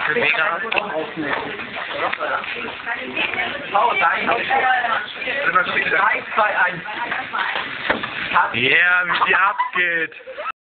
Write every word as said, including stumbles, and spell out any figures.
Mega. drei, zwei, eins. Ja, wie die abgeht.